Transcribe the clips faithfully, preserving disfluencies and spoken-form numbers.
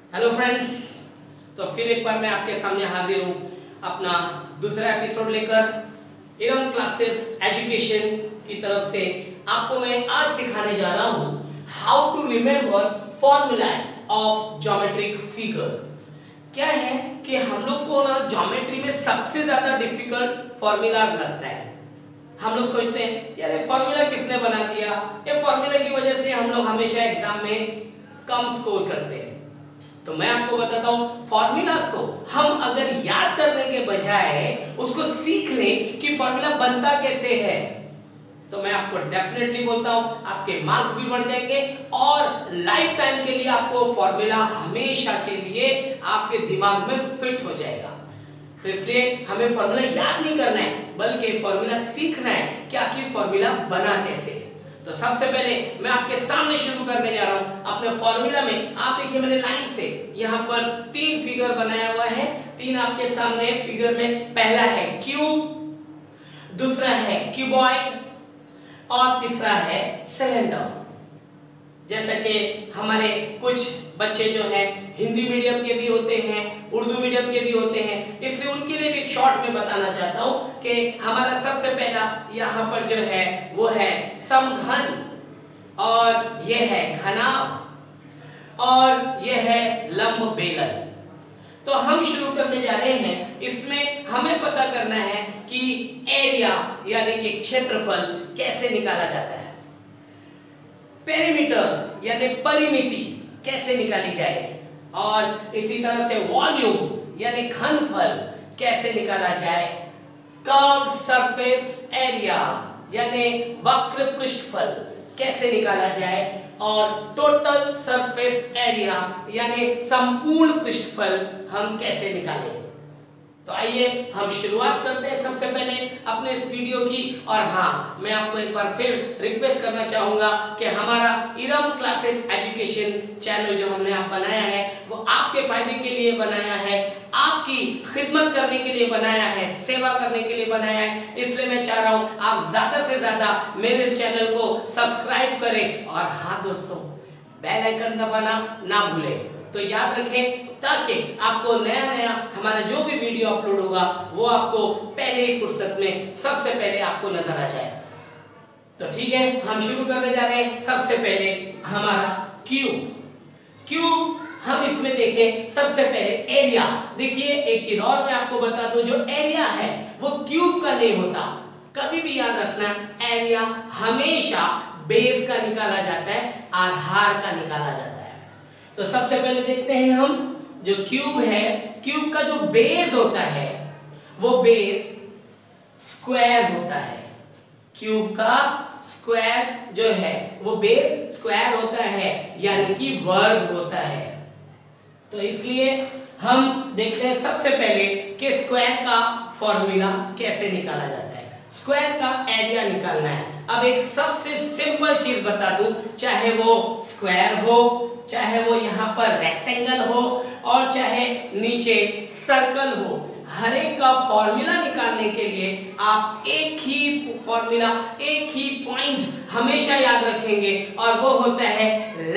Hello friends, तो फिर एक बार मैं आपके सामने हाजिर हूँ अपना दूसरा एपिसोड लेकर। इरम क्लासेस एजुकेशन की तरफ से आपको मैं आज सिखाने जा रहा हूँ how to remember formula of geometric figure. क्या है कि हम लोग को ना ज्योमेट्री में सबसे ज्यादा डिफिकल्ट फॉर्मूलाज लगता है। हम लोग सोचते हैं यार ये फॉर्मूला किसने बना दिया, ये फॉर्मूला की वजह से हम लोग हमेशा एग्जाम में कम स्कोर करते हैं। तो मैं आपको बताता हूं फॉर्मूलाज को हम अगर याद करने के बजाय उसको सीख लें कि फॉर्मूला बनता कैसे है, तो मैं आपको डेफिनेटली बोलता हूं आपके मार्क्स भी बढ़ जाएंगे और लाइफ टाइम के लिए आपको फॉर्मूला हमेशा के लिए आपके दिमाग में फिट हो जाएगा। तो इसलिए हमें फॉर्मूला याद नहीं करना है बल्कि फॉर्मूला सीखना है कि आखिर फॉर्मूला बना कैसे। तो सबसे पहले मैं आपके सामने शुरू करने जा रहा हूं अपने फॉर्मूला में। आप देखिए मैंने लाइन से यहाँ पर तीन फिगर बनाया हुआ है। तीन आपके सामने फिगर में, पहला है क्यूब, दूसरा है क्यूबॉइड और तीसरा है सिलेंडर। जैसा कि हमारे कुछ बच्चे जो हैं हिंदी मीडियम के भी होते हैं, उर्दू मीडियम के भी होते हैं, इसलिए उनके लिए भी शॉर्ट में बताना चाहता हूं कि हमारा सबसे पहला यहाँ पर जो है वो है समघन, और ये है घनाभ और ये है लंब बेलन। तो हम शुरू करने जा रहे हैं। इसमें हमें पता करना है कि एरिया यानी कि क्षेत्रफल कैसे निकाला जाता है, पेरीमीटर यानी परिमिति कैसे निकाली जाए, और इसी तरह से वॉल्यूम यानी घनफल कैसे निकाला जाए, कर्व्ड सरफेस एरिया यानी वक्र पृष्ठफल कैसे निकाला जाए, और टोटल सरफेस एरिया यानी संपूर्ण पृष्ठफल हम कैसे निकालें। तो आइए हम शुरुआत करते हैं सबसे पहले अपने इस वीडियो की। और हाँ, मैं आपको एक बार फिर रिक्वेस्ट करना चाहूंगा कि हमारा इरम क्लासेस एजुकेशन चैनल जो हमने आप बनाया है वो आपके फायदे के लिए बनाया है, आपकी खिदमत करने के लिए बनाया है, सेवा करने के लिए बनाया है। इसलिए मैं चाह रहा हूं आप ज्यादा से ज्यादा मेरे इस चैनल को सब्सक्राइब करें। और हाँ दोस्तों, बेल आइकन दबाना ना भूलें। तो याद रखें ताकि आपको नया नया हमारा जो भी वीडियो अपलोड होगा वो आपको पहले ही फुर्सत में सबसे पहले आपको नजर आ जाए। तो ठीक है, हम शुरू करने जा रहे हैं। सबसे पहले हमारा क्यूब। क्यूब हम इसमें देखें सबसे पहले एरिया। देखिए एक चीज और मैं आपको बता दूं, जो एरिया है वो क्यूब का नहीं होता। कभी भी याद रखना, एरिया हमेशा बेस का निकाला जाता है, आधार का निकाला जाता है। तो सबसे पहले देखते हैं हम जो क्यूब है, क्यूब का जो बेस होता है वो बेस स्क्वायर होता है। क्यूब का स्क्वायर जो है वो बेस स्क्वायर होता है यानी कि वर्ग होता है। तो इसलिए हम देखते हैं सबसे पहले कि स्क्वायर का फॉर्मूला कैसे निकाला जाता है। स्क्वायर का एरिया निकालना है। अब एक सबसे सिंपल चीज बता दूं, चाहे वो स्क्वायर हो, चाहे वो यहाँ पर रेक्टेंगल हो और चाहे नीचे सर्कल हो, हर एक का फॉर्मूला निकालने के लिए आप एक ही फॉर्मूला, एक ही पॉइंट हमेशा याद रखेंगे, और वो होता है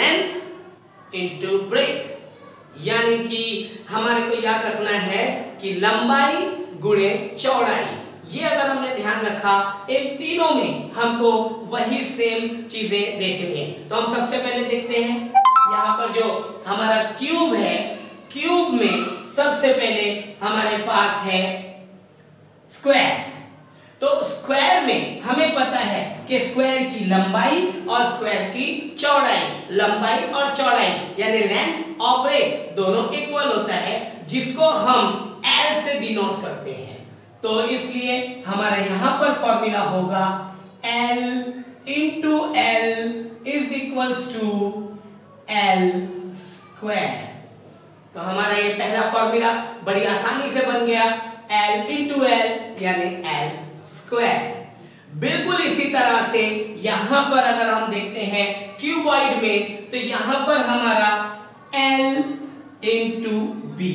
लेंथ इनटू ब्रेथ। यानी कि हमारे को याद रखना है कि लंबाई गुणे चौड़ाई। ये अगर हमने ध्यान रखा, इन तीनों में हमको वही सेम चीजें देखनी है। तो हम सबसे पहले देखते हैं यहाँ पर जो हमारा क्यूब है, क्यूब में सबसे पहले हमारे पास है स्क्वायर। तो स्क्वायर में हमें पता है कि स्क्वायर की लंबाई और स्क्वायर की चौड़ाई, लंबाई और चौड़ाई यानी लेंथ और ब्रेथ दोनों इक्वल होता है, जिसको हम एल से डिनोट करते हैं। तो इसलिए हमारा यहाँ पर फॉर्मूला होगा L into L is equals to L square. तो हमारा ये पहला फॉर्मूला बड़ी आसानी से बन गया, L इंटू एल यानी एल स्क्वायर। बिल्कुल इसी तरह से यहाँ पर अगर हम देखते हैं क्यूबॉइड में, तो यहाँ पर हमारा L into B,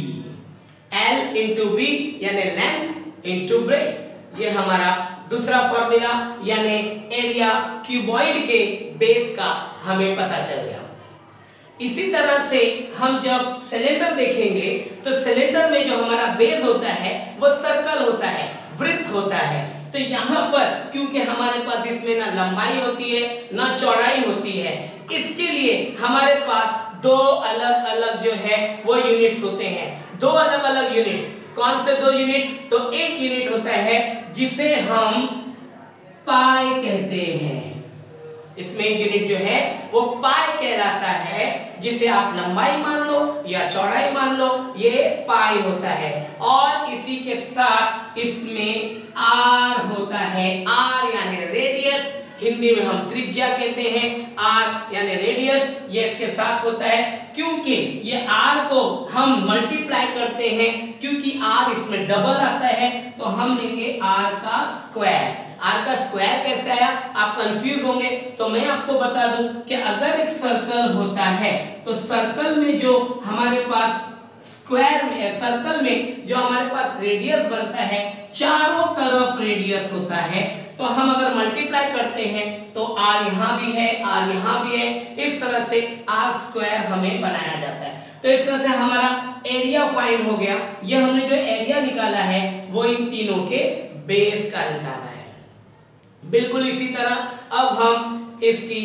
L into B यानी लेंथ इंटू ब्रेथ। ये हमारा दूसरा फॉर्मूला यानी एरिया क्यूबॉइड के बेस का हमें पता चल गया। इसी तरह से हम जब सिलेंडर देखेंगे तो सिलेंडर में जो हमारा बेस होता है वो सर्कल होता है, वृत्त होता है। तो यहाँ पर क्योंकि हमारे पास इसमें ना लंबाई होती है ना चौड़ाई होती है, इसके लिए हमारे पास दो अलग अलग जो है वो यूनिट्स होते हैं। दो अलग अलग यूनिट्स, कौन से दो यूनिट? तो एक यूनिट होता है जिसे हम पाई कहते हैं, इसमें एक यूनिट जो है वो पाई कहलाता है, जिसे आप लंबाई मान लो या चौड़ाई मान लो, ये पाई होता है। और इसी के साथ इसमें आर होता है, आर यानी रेडियस, हिंदी में हम त्रिज्या कहते हैं, आर यानी रेडियस, ये इसके साथ होता है। क्योंकि ये आर को हम मल्टीप्लाई करते हैं, क्योंकि आर इसमें डबल आता है, तो हम लेंगे आर का स्क्वायर। आर का स्क्वायर कैसे आया, आप कंफ्यूज होंगे, तो मैं आपको बता दूं कि अगर एक सर्कल होता है तो सर्कल में जो हमारे पास स्क्वायर में, सर्कल में जो हमारे पास रेडियस बनता है, चारों तरफ रेडियस होता है, तो हम अगर मल्टीप्लाई करते हैं तो आर यहाँ भी है, आर यहाँ भी है, इस तरह से आर स्क्वायर हमें बनाया जाता है। तो इस तरह से हमारा एरिया फाइंड हो गया। ये हमने जो एरिया निकाला है वो इन तीनों के बेस का निकाला है। बिल्कुल इसी तरह अब हम इसकी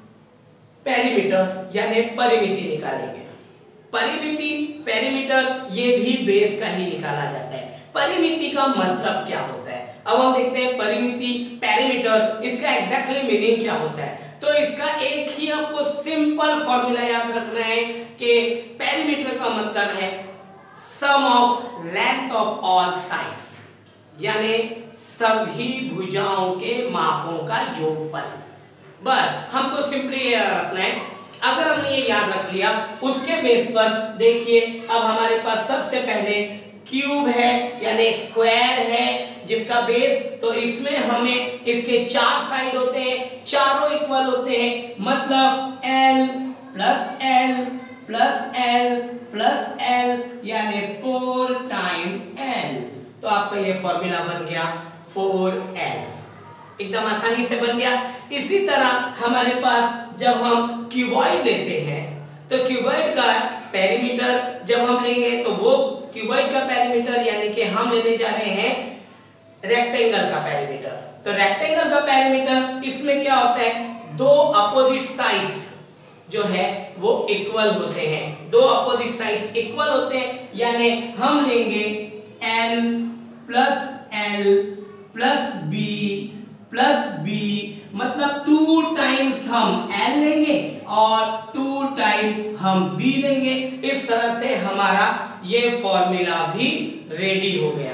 पेरीमीटर यानी परिमिति निकालेंगे। परिमिति, पेरीमीटर, ये भी बेस का ही निकाला जाता है। परिमिति का मतलब क्या होता है, अब हम देखते हैं परिमिति, पेरीमीटर, इसका एग्जैक्टली मीनिंग क्या होता है। तो इसका एक ही आपको सिंपल फॉर्मूला याद रखना है कि पेरीमीटर का मतलब है sum of length of all sides, यानी सभी भुजाओं के मापों का योगफल। बस हमको सिंपली ये रखना है। अगर हमने ये याद रख लिया, उसके बेस पर देखिए अब हमारे पास सबसे पहले क्यूब है यानी स्क्वायर है जिसका बेस, तो इसमें हमें इसके चार साइड होते हैं, चारों इक्वल होते हैं, मतलब L plus L plus L plus L यानी फोर टाइम L। तो आपका ये फॉर्मूला बन गया फोर एल, एकदम आसानी से बन गया। इसी तरह हमारे पास जब हम क्यूबॉइड लेते हैं तो क्यूबॉइड का पेरीमीटर जब हम लेंगे तो वो क्यूबॉइड का पेरीमीटर यानी कि हम लेने जा रहे हैं रेक्टेंगल का पेरीमीटर। तो रेक्टेंगल का पेरीमीटर इसमें क्या होता है, दो अपोजिट साइड्स जो है वो इक्वल होते हैं, दो अपोजिट साइड्स इक्वल होते हैं, यानी हम लेंगे L plus L plus B plus B, मतलब टू टाइम्स हम L लेंगे और टू टाइम हम B लेंगे। इस तरह से हमारा ये फॉर्मूला भी रेडी हो गया।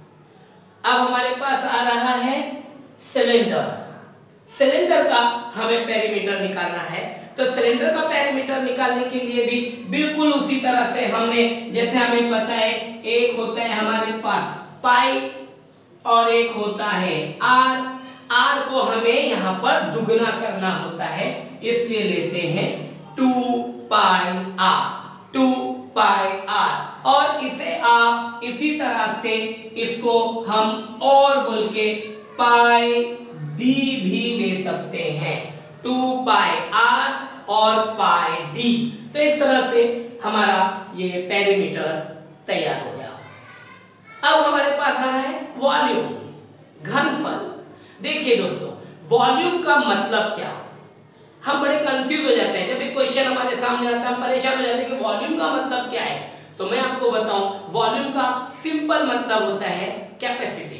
अब हमारे पास आ रहा है सिलेंडर। सिलेंडर का हमें पेरीमीटर निकालना है, तो सिलेंडर का पेरीमीटर निकालने के लिए भी बिल्कुल उसी तरह से हमने, जैसे हमें पता है एक होता है हमारे पास पाई और एक होता है आर। आर को हमें यहाँ पर दुगना करना होता है, इसलिए लेते हैं two pi r, two pi r. और इसे आप इसी तरह से इसको हम और बोल के पाई डी भी ले सकते हैं, टू पाई आर और पाई डी। तो इस तरह से हमारा ये पेरीमीटर तैयार हो गया। अब हमारे पास आ रहा है वॉल्यूम, घनफल। देखिए दोस्तों, वॉल्यूम का मतलब क्या, हम बड़े कंफ्यूज हो जाते हैं जब एक क्वेश्चन हमारे सामने आता है, हम परेशान हो जाते हैं कि वॉल्यूम का मतलब क्या है। तो मैं आपको बताऊं, वॉल्यूम का सिंपल मतलब होता है कैपेसिटी।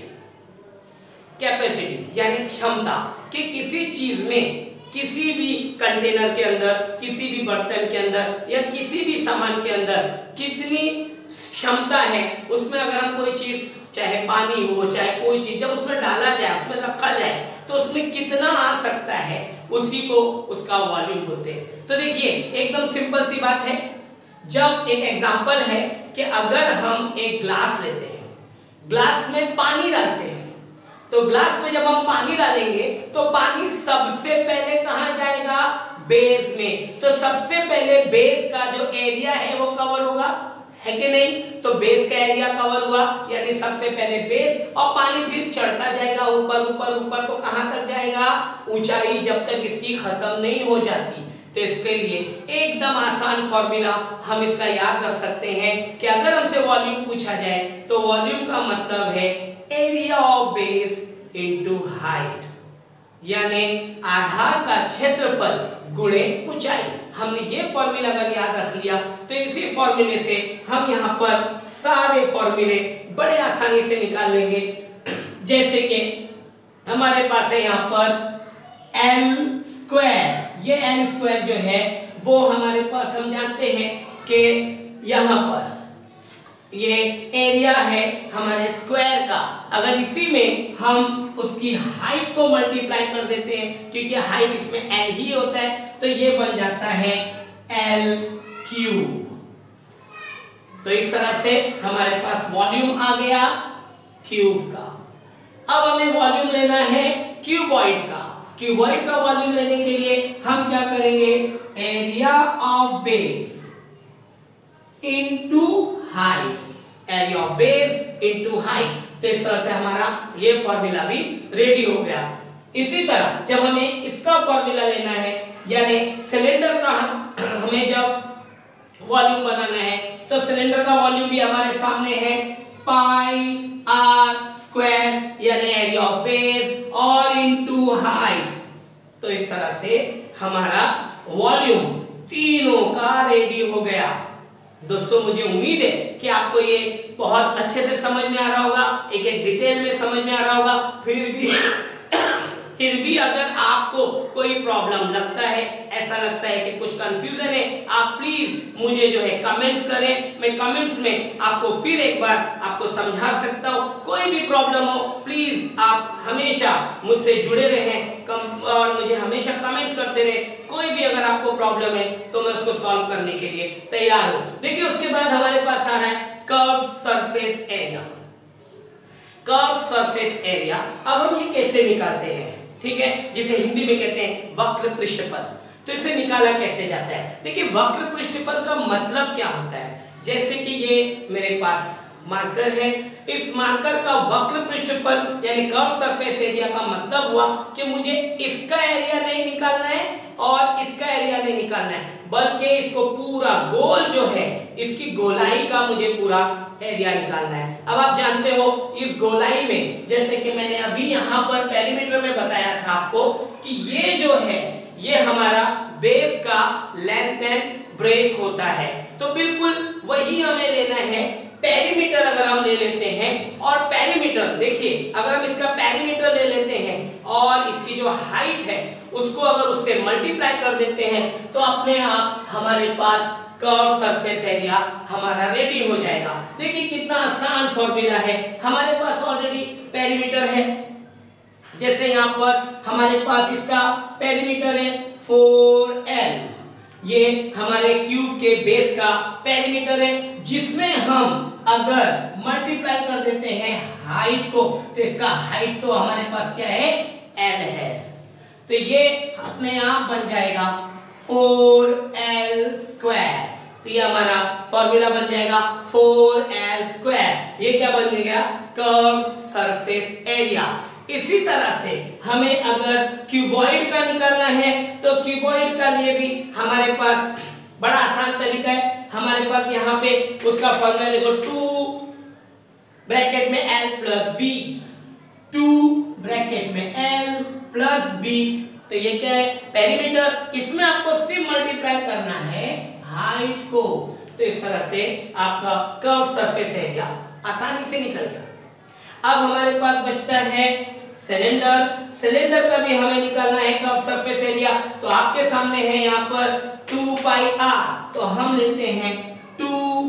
कैपेसिटी यानी क्षमता, कि किसी चीज में, किसी भी कंटेनर के अंदर, किसी भी बर्तन के अंदर या किसी भी सामान के अंदर कितनी क्षमता है, उसमें अगर हम कोई चीज, चाहे पानी हो चाहे कोई चीज, जब उसमें डाला जाए, उसमें रखा जाए, तो उसमें कितना आ सकता है, उसी को उसका वॉल्यूम बोलते हैं। तो देखिए एकदम सिंपल सी बात है, जब एक एग्जांपल है कि अगर हम एक ग्लास लेते हैं, ग्लास में पानी डालते हैं, तो ग्लास में जब हम पानी डालेंगे तो पानी सबसे पहले कहां जाएगा, बेस में। तो सबसे पहले बेस का जो एरिया है वो कवर होगा, है कि नहीं। तो बेस का एरिया कवर हुआ, यानी सबसे पहले बेस, और पानी फिर चढ़ता जाएगा ऊपर ऊपर ऊपर, तो कहां तक जाएगा, ऊंचाई, जब तक इसकी खत्म नहीं हो जाती। तो इसके लिए एकदम आसान फॉर्मूला हम इसका याद रख सकते हैं कि अगर हमसे वॉल्यूम पूछा जाए तो वॉल्यूम का मतलब है area of base into height, यानी आधार का क्षेत्रफल गुणे ऊंचाई। हमने ये फॉर्मूला अगर याद रख लिया तो इसी फॉर्मूले से हम यहाँ पर सारे फॉर्मूले बड़े आसानी से निकाल लेंगे। जैसे कि हमारे पास है यहाँ पर एल स्क्वायर, ये एल स्क्वायर जो है वो हमारे पास हम जानते हैं कि यहाँ पर ये एरिया है हमारे स्क्वायर का। अगर इसी में हम उसकी हाइट को मल्टीप्लाई कर देते हैं, क्योंकि हाइट इसमें एल ही होता है, तो ये बन जाता है एल क्यूब। तो इस तरह से हमारे पास वॉल्यूम आ गया क्यूब का। अब हमें वॉल्यूम लेना है क्यूबॉइड का। क्यूबॉइड का वॉल्यूम लेने के लिए हम क्या करेंगे, area of base into height, area of base into height. तो इस तरह से हमारा ये फॉर्मूला भी रेडी हो गया। इसी तरह जब हमें इसका फॉर्मूला लेना है, यानी सिलेंडर का हमें जब वॉल्यूम बनाना है, तो सिलेंडर का वॉल्यूम भी हमारे सामने है, पाई आर स्क्वायर, यानी एरिया ऑफ बेस और इनटू हाइट। तो इस तरह से हमारा वॉल्यूम तीनों का रेडी हो गया। दोस्तों मुझे उम्मीद है कि आपको ये बहुत अच्छे से समझ में आ रहा होगा, एक एक डिटेल में समझ में आ रहा होगा। फिर भी फिर भी अगर आपको कोई प्रॉब्लम लगता है, ऐसा लगता है कि कुछ कंफ्यूजन है, आप प्लीज मुझे जो है कमेंट्स करें। मैं कमेंट्स में आपको फिर एक बार आपको समझा सकता हूँ। कोई भी प्रॉब्लम हो प्लीज आप हमेशा मुझसे जुड़े रहें और मुझे हमेशा कमेंट्स करते रहे। कोई भी अगर आपको प्रॉब्लम है तो मैं उसको सॉल्व करने के लिए तैयार हूँ। देखिए उसके बाद हमारे पास आ रहा है curve surface area. Curve surface area अब हम ये कैसे निकालते हैं, ठीक है, जिसे हिंदी में कहते हैं वक्र पृष्ठफल। तो इसे निकाला कैसे जाता है। देखिए वक्र पृष्ठफल का मतलब क्या होता है, जैसे कि ये मेरे पास मार्कर है, इस मार्कर का वक्र पृष्ठफल यानी कर्व सरफेस एरिया का मतलब हुआ कि मुझे इसका एरिया नहीं निकालना है और इसका एरिया नहीं निकालना है, बल्कि इसको पूरा गोल जो है इसकी गोलाई का मुझे पूरा एरिया निकालना है। अब आप जानते हो इस गोलाई में, जैसे कि मैंने अभी यहाँ पर पेरीमीटर में बताया था आपको कि ये जो है ये हमारा बेस का लेंथ एंड ब्रेथ होता है, तो बिल्कुल वही हमें लेना है। पेरीमीटर अगर हम ले लेते हैं और पेरीमीटर देखिए, अगर हम इसका पेरीमीटर ले लेते हैं और इसकी जो हाइट है उसको अगर उससे मल्टीप्लाई कर देते हैं तो अपने आप हमारे पास कर्व सरफेस एरिया हमारा रेडी हो जाएगा। देखिए कितना आसान फॉर्मूला है, हमारे पास ऑलरेडी पेरीमीटर है। जैसे यहाँ पर हमारे पास इसका पेरीमीटर है फोर एल, ये हमारे क्यूब के बेस का पेरीमीटर है, जिसमें हम अगर मल्टीप्लाई कर देते हैं हाइट को तो इसका हाइट तो हमारे पास क्या है, एल है। तो ये अपने आप बन जाएगा फोर एल स्क्वायर। तो ये हमारा फॉर्मूला बन जाएगा फोर एल स्क्वायर। ये क्या बन जाएगा, कर्व सरफेस एरिया। इसी तरह से हमें अगर क्यूबॉइड का निकालना है तो क्यूबॉइड का लिए भी हमारे पास बड़ा आसान तरीका है। हमारे पास यहाँ पे उसका फॉर्मूला देखो, टू ब्रैकेट में L plus B, two bracket में एल प्लस बी। तो ये क्या है, पेरीमीटर, इसमें आपको सिर्फ मल्टीप्लाई करना है हाइट को। तो इस तरह से आपका कर्व सरफेस एरिया आसानी से निकल गया। अब हमारे पास बचता है सिलेंडर। सिलेंडर का भी हमें निकालना है कर्व सरफेस एरिया। तो आपके सामने है यहाँ पर टू पाई आर, तो हम लेते हैं टू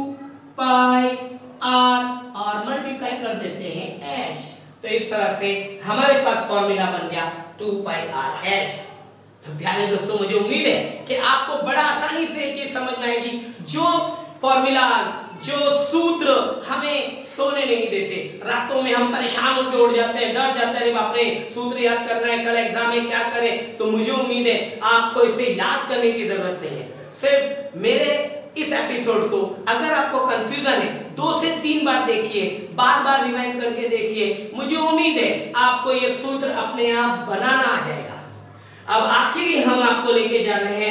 पाई आर और मल्टीप्लाई कर देते हैं एच। तो इस तरह से हमारे पास फॉर्मूला बन गया टू पाई आर एच। तो प्यारे दोस्तों मुझे उम्मीद है कि आपको बड़ा आसानी से ये चीज समझ में आएगी। जो फॉर्मूलाज, जो सूत्र हमें सोने नहीं देते, रातों में हम परेशान होकर उड़ जाते हैं, डर जाते हैं, बाप रे सूत्र याद करना है, कल एग्जाम में क्या करें। तो मुझे उम्मीद है आपको इसे याद करने की जरूरत नहीं है। सिर्फ मेरे इस एपिसोड को अगर आपको कंफ्यूजन है, दो से तीन बार देखिए, बार बार रिवाइंड करके देखिए, मुझे उम्मीद है आपको ये सूत्र अपने आप बनाना आ जाएगा। अब आखिरी हम आपको लेके जा रहे हैं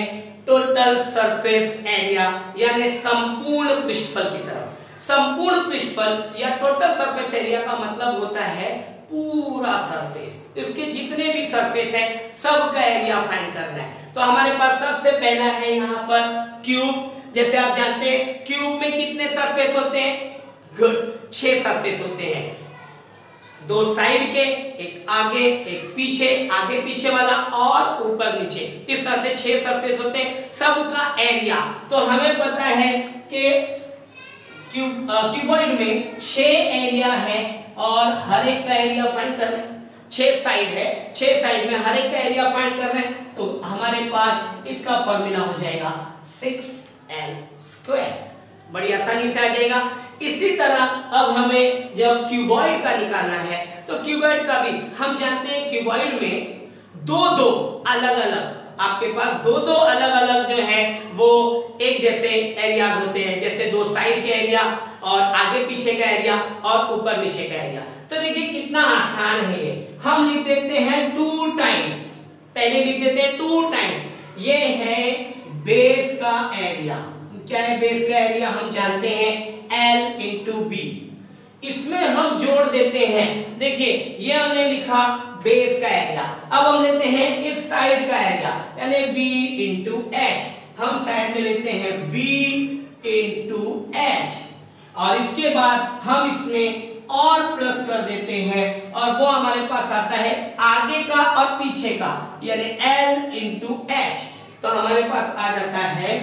टोटल सरफेस एरिया यानी संपूर्ण पृष्ठफल की तरफ। संपूर्ण पृष्ठफल या टोटल सरफेस एरिया का मतलब होता है पूरा सरफेस, इसके जितने भी सरफेस है सबका एरिया फाइंड करना है। तो हमारे पास सबसे पहला है यहाँ पर क्यूब। जैसे आप जानते हैं क्यूब में कितने सरफेस होते हैं? गुड, छह सरफेस होते हैं, दो साइड के, एक आगे एक पीछे, आगे पीछे वाला और ऊपर नीचे, इस तरह से छह सरफेस होते हैं। सबका एरिया तो हमें पता है कि क्यूब क्यूबॉइड में छह एरिया है और हर एक का एरिया फाइंड करना है। छह साइड है, छह साइड में हर एक का एरिया फाइंड करना है, तो हमारे पास इसका फॉर्मूला हो जाएगा सिक्स एल स्क्वायर, बड़ी आसानी से आ जाएगा। इसी तरह अब हमें जब क्यूबॉइड का निकालना है तो क्यूबॉइड का भी हम जानते हैं क्यूबॉइड में दो दो अलग अलग आपके पास दो दो अलग अलग जो है वो एक जैसे एरियाज होते हैं, जैसे दो साइड के एरिया और आगे पीछे का एरिया और ऊपर नीचे का एरिया। तो देखिए कितना आसान है ये, हम लिख देते हैं टू टाइम्स, पहले लिख देते हैं टू टाइम्स। ये है बेस का एरिया, क्या है बेस का एरिया? हम जानते हैं L इंटू बी। इसमें हम जोड़ देते हैं, देखिए ये हमने लिखा बेस का एरिया, अब हम लेते हैं इस साइड का एरिया यानी B इंटू एच, हम साइड में लेते हैं B इंटू एच और इसके बाद हम इसमें और प्लस कर देते हैं और वो हमारे पास आता है आगे का और पीछे का यानी L इंटू एच, तो हमारे पास आ जाता है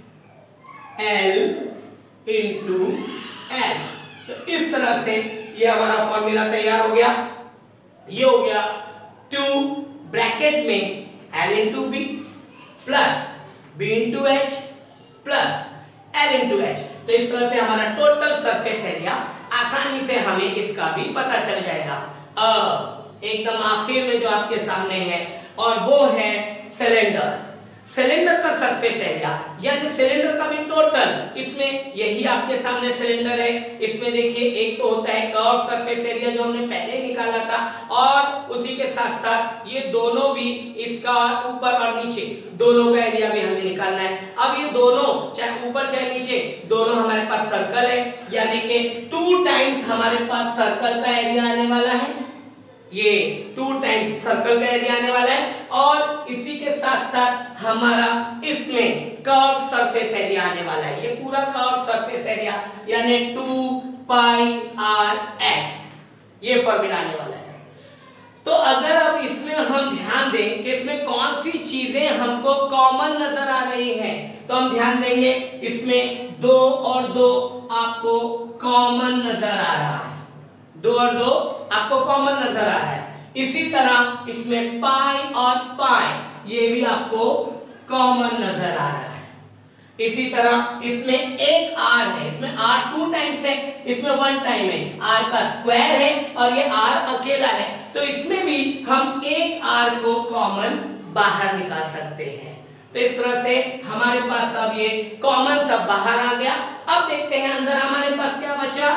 L इंटू एच। तो इस तरह से ये हमारा फॉर्मूला तैयार हो गया। ये हो गया टू ब्रैकेट में L into B plus B into H plus L into H. तो इस तरह से हमारा टोटल सरफेस एरिया आसानी से हमें इसका भी पता चल जाएगा। अब एकदम आखिर में जो आपके सामने है और वो है सिलेंडर। सिलेंडर का सरफेस एरिया यानी सिलेंडर का भी टोटल, इसमें यही आपके सामने सिलेंडर है। इसमें देखिए एक तो होता है कर्व सरफेस एरिया जो हमने पहले निकाला था और उसी के साथ साथ ये दोनों भी, इसका ऊपर और नीचे दोनों का एरिया भी हमें निकालना है। अब ये दोनों चाहे ऊपर चाहे नीचे दोनों हमारे पास सर्कल है यानी कि टू टाइम्स हमारे पास सर्कल का एरिया आने वाला है, ये टू टाइम्स सर्कल का एरिया आने वाला है और इसी के साथ साथ हमारा इसमें कर्व सरफेस एरिया आने वाला है, ये पूरा कर्व सरफेस एरिया यानी टू पाई आर एच, ये फॉर्मूला आने वाला है। तो अगर अब इसमें हम ध्यान दें कि इसमें कौन सी चीजें हमको कॉमन नजर आ रही हैं, तो हम ध्यान देंगे इसमें दो और दो आपको कॉमन नजर आ रहा है, दो और दो आपको कॉमन नजर आ रहा है। इसी तरह इसमें पाई और पाई ये भी आपको कॉमन नजर आ रहा है। इसी तरह इसमें एक आर है, इसमें आर टू टाइम्स है, इसमें वन टाइम है, आर का स्क्वायर है और ये आर अकेला है, तो इसमें भी हम एक आर को कॉमन बाहर निकाल सकते हैं। तो इस तरह से हमारे पास अब ये कॉमन सब बाहर आ गया। अब देखते हैं अंदर हमारे पास क्या बचा,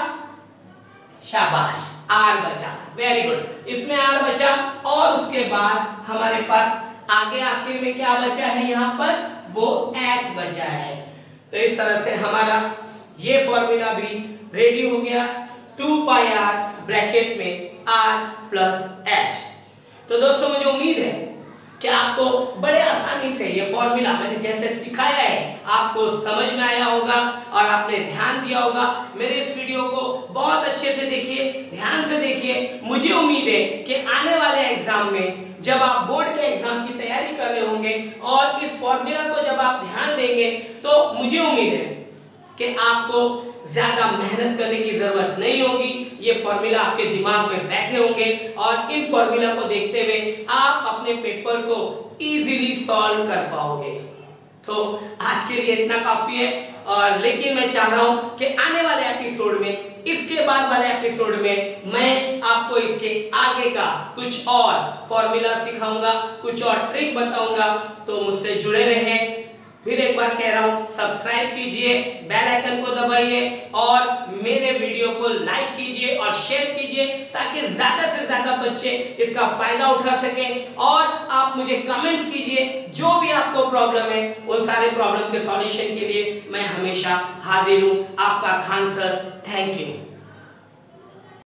शाबाश आर बचा, वेरी गुड, इसमें आर बचा और उसके बाद हमारे पास आगे आखिर में क्या बचा है, यहाँ पर वो एच बचा है। तो इस तरह से हमारा ये फॉर्मूला भी रेडी हो गया, टू पाई आर ब्रैकेट में आर प्लस एच। तो दोस्तों मुझे उम्मीद है कि आपको बड़े आसानी से ये फॉर्मूला मैंने जैसे सिखाया है आपको समझ में आया होगा और आपने ध्यान दिया होगा। मेरे इस वीडियो को बहुत अच्छे से देखिए, ध्यान से देखिए। मुझे उम्मीद है कि आने वाले एग्जाम में जब आप बोर्ड के एग्जाम की तैयारी कर रहे होंगे और इस फॉर्मूला को जब आप ध्यान देंगे तो मुझे उम्मीद है कि आपको ज्यादा मेहनत करने की जरूरत नहीं होगी, ये फॉर्मूला आपके दिमाग में बैठे होंगे और इन फॉर्मूला को देखते हुए आप अपने पेपर को इजीली सॉल्व कर पाओगे। तो आज के लिए इतना काफी है और लेकिन मैं चाह रहा हूं कि आने वाले एपिसोड में, इसके बाद वाले एपिसोड में मैं आपको इसके आगे का कुछ और फॉर्मूला सिखाऊंगा, कुछ और ट्रिक बताऊंगा। तो मुझसे जुड़े रहें। फिर एक बार कह रहा हूं सब्सक्राइब कीजिए, बेल आइकन को दबाइए और मेरे वीडियो वीडियो को लाइक कीजिए और शेयर कीजिए ताकि ज्यादा से ज्यादा बच्चे इसका फायदा उठा सकें। और आप मुझे कमेंट्स कीजिए, जो भी आपको प्रॉब्लम है उन सारे प्रॉब्लम के सॉल्यूशन के लिए मैं हमेशा हाजिर हूं। आपका खान सर, थैंक यू।